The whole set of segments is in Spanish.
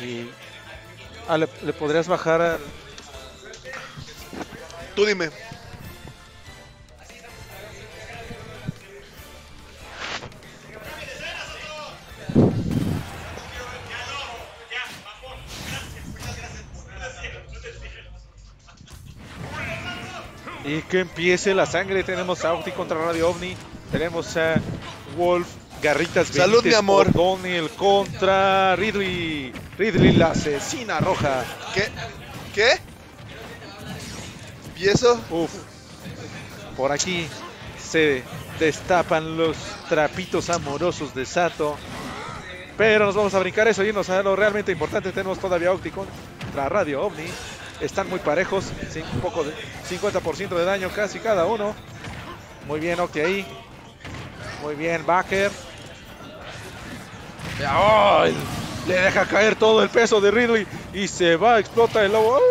Y le podrías bajar a... Tú dime. Y que empiece la sangre. Tenemos a Octi contra Radio OVNI. Tenemos a Wolf, Garritas Salud, Benítez, mi amor. O'Donnell contra Ridley. Ridley, la asesina roja. ¿Qué? ¿Y eso? Uf. Por aquí se destapan los trapitos amorosos de Sato. Pero nos vamos a brincar eso y irnos a lo realmente importante. Tenemos todavía Octi contra Radio OVNI. Están muy parejos, un poco de 50% de daño casi cada uno. Muy bien Octi ahí. Muy bien Backer. ¡Oh! Le deja caer todo el peso de Ridley y se va, explota el lobo.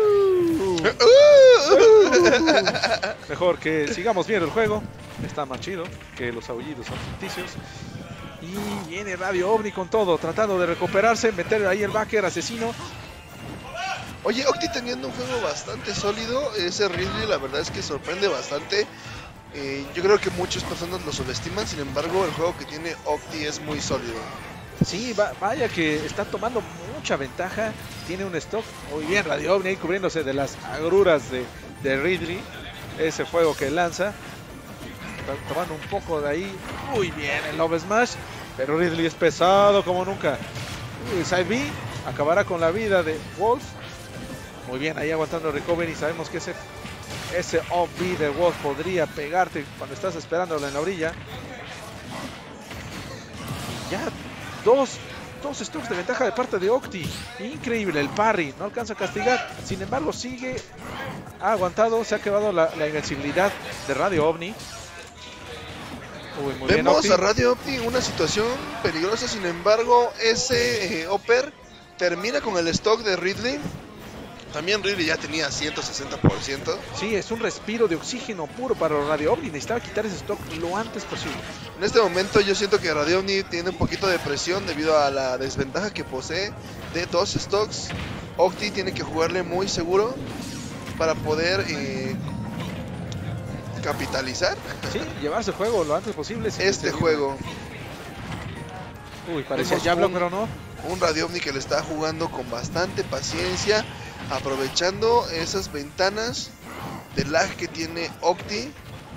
Mejor que sigamos viendo el juego. Está más chido que los aullidos son ficticios. Y viene Radio OVNI con todo, tratando de recuperarse, meter ahí el Backer asesino. Oye, Octi teniendo un juego bastante sólido, ese Ridley la verdad es que sorprende bastante. Yo creo que muchas personas lo subestiman, sin embargo el juego que tiene Octi es muy sólido. Sí, vaya que está tomando mucha ventaja, tiene un stock muy bien Radio OVNI ahí cubriéndose de las agruras de Ridley, ese fuego que lanza. Está tomando un poco de ahí, muy bien el Love Smash, pero Ridley es pesado como nunca. Side B acabará con la vida de Wolf. Muy bien, ahí aguantando el recovery. Sabemos que ese OB de Wolf podría pegarte cuando estás esperándolo en la orilla. Y ya dos stocks de ventaja de parte de Octi. Increíble el parry, no alcanza a castigar. Sin embargo, ha aguantado, se ha quedado la invencibilidad de Radio OVNI. Muy Vemos bien, a Radio OVNI una situación peligrosa, sin embargo, ese Oper termina con el stock de Ridley. También Ridley ya tenía 160%. Sí, es un respiro de oxígeno puro para Radio OVNI. Necesitaba quitar ese stock lo antes posible. En este momento yo siento que Radio OVNI tiene un poquito de presión debido a la desventaja que posee de dos stocks. Octi tiene que jugarle muy seguro para poder capitalizar. Sí, llevarse el juego lo antes posible. Este juego. Uy, parecía Diablo, pero no. Un Radio OVNI que le está jugando con bastante paciencia, aprovechando esas ventanas de lag que tiene Octi.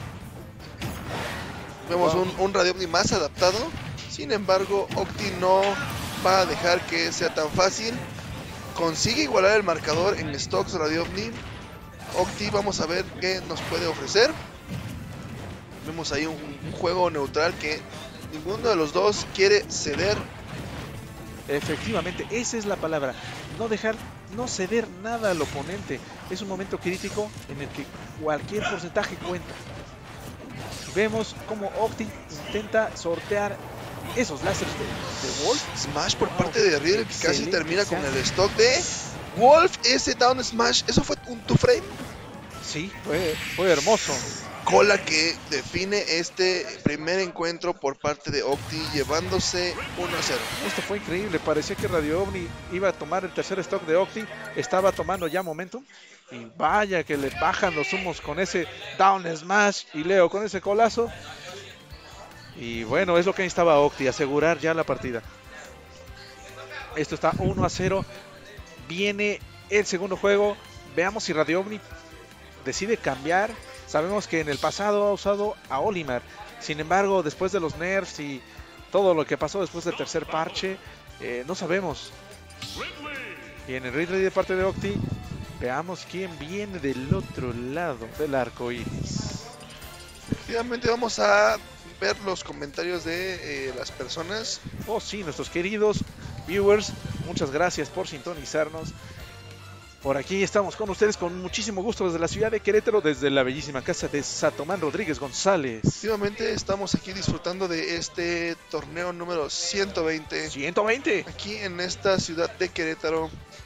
Vemos un Radio OVNI más adaptado. Sin embargo, Octi no va a dejar que sea tan fácil. Consigue igualar el marcador en stocks Radio OVNI. Octi, vamos a ver qué nos puede ofrecer. Vemos ahí un juego neutral que ninguno de los dos quiere ceder. Efectivamente, esa es la palabra. No ceder nada al oponente. Es un momento crítico en el que cualquier porcentaje cuenta. Vemos como Octi intenta sortear esos láseres de Wolf. Smash por parte de Riddle, que casi termina con el stock de Wolf. Ese down smash, ¿eso fue un two frame? Sí, fue hermoso. Cola que define este primer encuentro por parte de Octi, llevándose 1-0. Esto fue increíble, parecía que Radio OVNI iba a tomar el tercer stock de Octi, estaba tomando ya momentum, y vaya que le bajan los humos con ese down smash, y Leo con ese colazo, y bueno, es lo que necesitaba Octi, asegurar ya la partida. Esto está 1-0, viene el segundo juego, veamos si Radio OVNI decide cambiar. Sabemos que en el pasado ha usado a Olimar. Sin embargo, después de los nerfs y todo lo que pasó después del tercer parche, no sabemos. Viene Ridley de parte de Octi. Veamos quién viene del otro lado del arco iris. Efectivamente, vamos a ver los comentarios de las personas. Oh sí, nuestros queridos viewers, muchas gracias por sintonizarnos. Por aquí estamos con ustedes con muchísimo gusto desde la ciudad de Querétaro, desde la bellísima casa de Satomán Rodríguez González. Efectivamente, estamos aquí disfrutando de este torneo número 120. 120. Aquí en esta ciudad de Querétaro.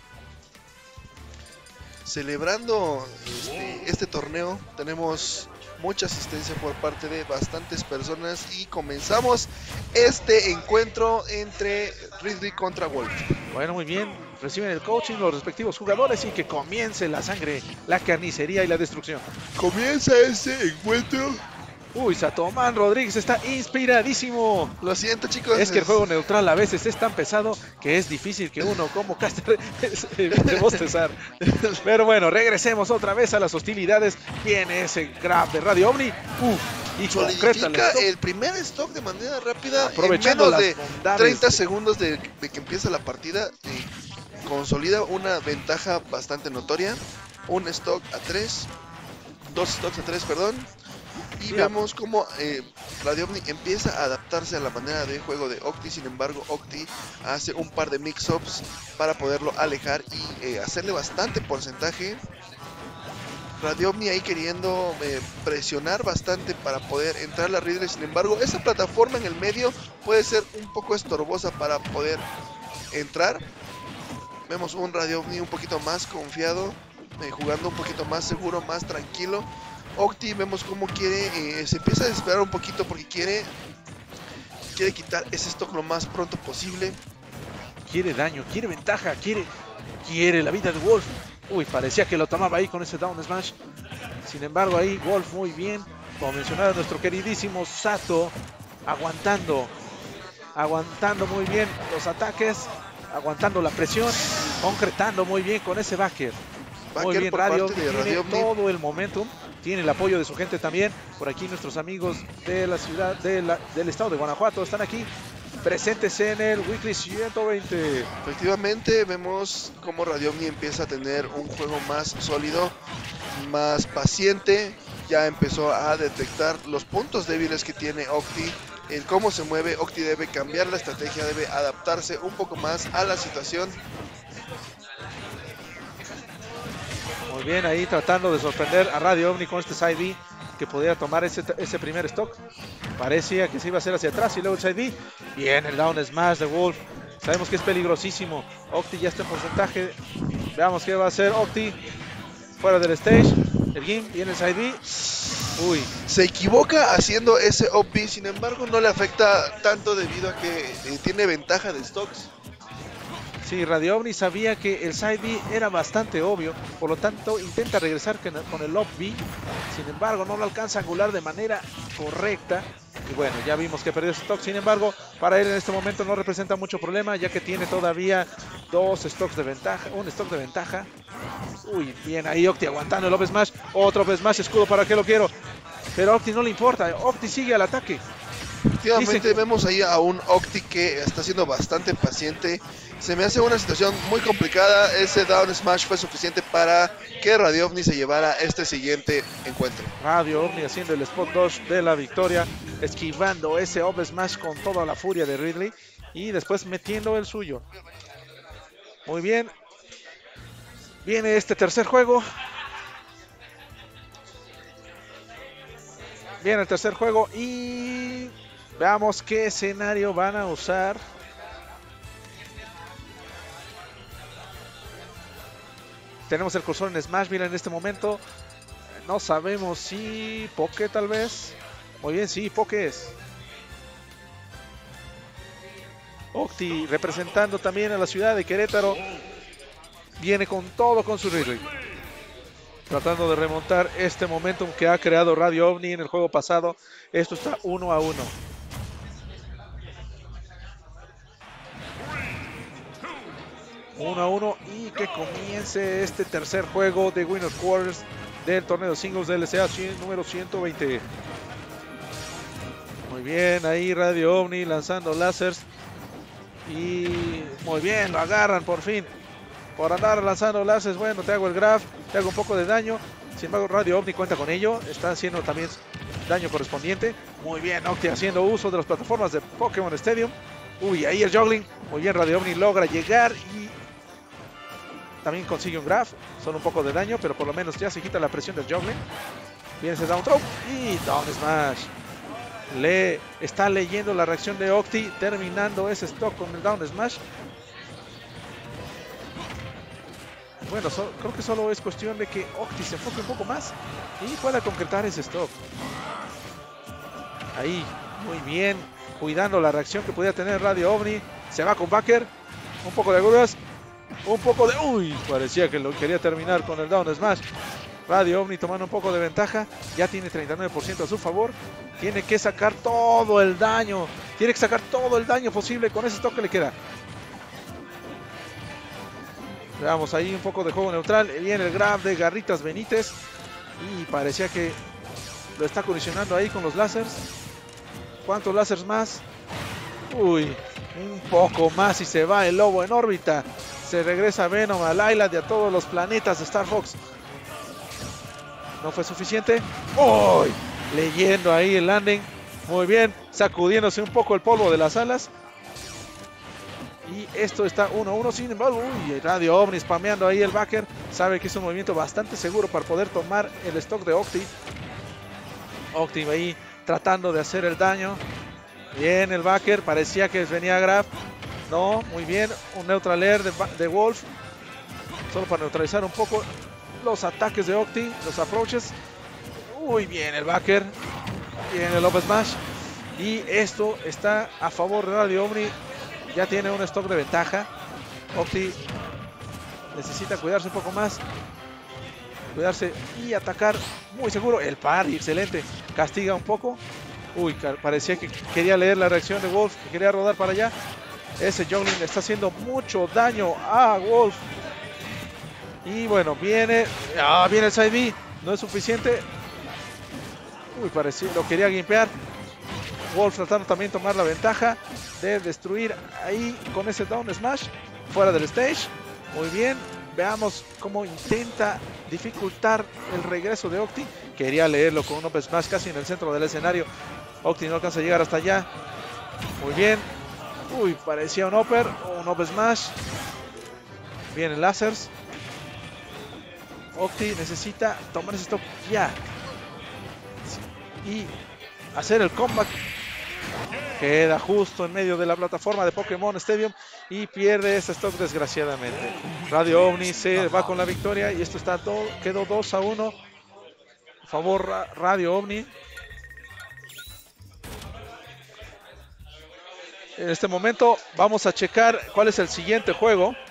Celebrando este torneo, tenemos mucha asistencia por parte de bastantes personas y comenzamos este encuentro entre Ridley contra Wolf. Bueno, muy bien. Reciben el coaching los respectivos jugadores y que comience la sangre, la carnicería y la destrucción. Comienza este encuentro. Uy, Satoman Rodríguez está inspiradísimo. Lo siento, chicos. Es que el juego neutral a veces es tan pesado que es difícil que uno como caster de bostezar. Pero bueno, regresemos otra vez a las hostilidades. Viene ese grab de Radio Omni. Y concreta el primer stock de manera rápida. Aprovechando en menos de bondades 30 segundos de que empieza la partida. Consolida una ventaja bastante notoria. Un stock a 3. Dos stocks a 3, perdón. Y vemos cómo Radio Omni empieza a adaptarse a la manera de juego de Octi. Sin embargo, Octi hace un par de mix-ups para poderlo alejar y hacerle bastante porcentaje. Radio Omni ahí queriendo presionar bastante para poder entrar a la Ridley. Sin embargo, esa plataforma en el medio puede ser un poco estorbosa para poder entrar. Vemos un Radio Omni un poquito más confiado, jugando un poquito más seguro, más tranquilo. Octi vemos cómo quiere, se empieza a desesperar un poquito porque quiere quitar ese stock lo más pronto posible. Quiere daño, quiere ventaja, quiere la vida de Wolf. Uy, parecía que lo tomaba ahí con ese down smash. Sin embargo, ahí Wolf muy bien. Como mencionaba nuestro queridísimo Sato, aguantando muy bien los ataques, aguantando la presión, concretando muy bien con ese backer. Muy bien, Radio tiene todo el momentum, tiene el apoyo de su gente también. Por aquí nuestros amigos de la ciudad, del estado de Guanajuato están aquí presentes en el Weekly 120. Efectivamente, vemos cómo Radio Omni empieza a tener un juego más sólido, más paciente. Ya empezó a detectar los puntos débiles que tiene Octi, el cómo se mueve. Octi debe cambiar la estrategia, debe adaptarse un poco más a la situación. Muy bien, ahí tratando de sorprender a Radio Omni con este side B que podía tomar ese primer stock. Parecía que se iba a hacer hacia atrás y luego el side B. Bien, el down smash de Wolf. Sabemos que es peligrosísimo. Octi ya está en porcentaje. Veamos qué va a hacer Octi. Fuera del stage. El game viene el side B. Uy. Se equivoca haciendo ese OP, sin embargo no le afecta tanto debido a que tiene ventaja de stocks. Sí, Radio Omni sabía que el side B era bastante obvio, por lo tanto intenta regresar con el up B, sin embargo no lo alcanza a angular de manera correcta, y bueno, ya vimos que perdió stock. Sin embargo, para él en este momento no representa mucho problema, ya que tiene todavía un stock de ventaja. Uy, bien ahí Octi aguantando el up smash, otro up smash, escudo, ¿para qué lo quiero? Pero a Octi no le importa, Octi sigue al ataque. Efectivamente, vemos ahí a un Octi que está siendo bastante paciente. Se me hace una situación muy complicada. Ese down smash fue suficiente para que Radio Omni se llevara este siguiente encuentro. Radio Omni haciendo el spot dodge de la victoria, esquivando ese up smash con toda la furia de Ridley y después metiendo el suyo. Muy bien. Viene este tercer juego. Viene el tercer juego y veamos qué escenario van a usar. Tenemos el cursor en Smashville en este momento. No sabemos si Poké tal vez. Muy bien, sí, Poké es. Octi representando también a la ciudad de Querétaro. Viene con todo con su Ridley. Tratando de remontar este momentum que ha creado Radio Omni en el juego pasado. Esto está 1-1. Y que comience este tercer juego de Winners Quarters del torneo singles del LCA número 120. Muy bien, ahí Radio Omni lanzando láseres. Y muy bien, lo agarran por fin. Por andar lanzando láseres, bueno, te hago el grab, te hago un poco de daño. Sin embargo, Radio Omni cuenta con ello. Está haciendo también daño correspondiente. Muy bien, Octi haciendo uso de las plataformas de Pokémon Stadium. Uy, ahí el juggling. Muy bien, Radio Omni logra llegar y también consigue un grab. Son un poco de daño, pero por lo menos ya se quita la presión del juggling. Viene ese down throw y down smash. Está leyendo la reacción de Octi, terminando ese stock con el down smash. Bueno, creo que solo es cuestión de que Octi se enfoque un poco más y pueda concretar ese stock. Ahí, muy bien, cuidando la reacción que podía tener Radio Omni. Se va con Backer. Un poco de agudas. Un poco de... Uy, parecía que lo quería terminar con el Down Smash. Radio Omni tomando un poco de ventaja. Ya tiene 39% a su favor. Tiene que sacar todo el daño. Tiene que sacar todo el daño posible con ese stock que le queda. Veamos ahí un poco de juego neutral. Viene el grab de Garritas Benítez. Y parecía que lo está condicionando ahí con los láseres. ¿Cuántos láseres más? Uy, un poco más y se va el lobo en órbita. Se regresa Venom al Island y a todos los planetas de Star Fox. No fue suficiente. ¡Uy! Leyendo ahí el landing. Muy bien. Sacudiéndose un poco el polvo de las alas. Y esto está 1-1. Sin embargo, uy, Radio Omni spameando ahí el backer. Sabe que es un movimiento bastante seguro para poder tomar el stock de Octi. Octi ahí tratando de hacer el daño. Bien el backer. Parecía que venía grab. No, muy bien. Un neutral air de Wolf. Solo para neutralizar un poco los ataques de Octi. Los approaches. Muy bien el backer. Bien el up smash. Y esto está a favor de Radio Omni. Ya tiene un stock de ventaja. Octi necesita cuidarse un poco más. Cuidarse y atacar muy seguro. El parry, excelente. Castiga un poco. Uy, parecía que quería leer la reacción de Wolf. Que quería rodar para allá. Ese juggling le está haciendo mucho daño a Wolf. Y bueno, viene el side B. No es suficiente. Uy, parecía, lo quería gimpear. Wolf tratando también de tomar la ventaja de destruir ahí con ese down smash fuera del stage. Muy bien, veamos cómo intenta dificultar el regreso de Octi. Quería leerlo con un up smash casi en el centro del escenario. Octi no alcanza a llegar hasta allá. Muy bien. Uy, parecía un upper o un up smash. Vienen lásers. Octi necesita tomar ese stop ya y hacer el comeback. Queda justo en medio de la plataforma de Pokémon Stadium y pierde este stock desgraciadamente. Radio Omni se va con la victoria y esto está todo, quedó 2-1 a favor Radio Omni. En este momento vamos a checar cuál es el siguiente juego.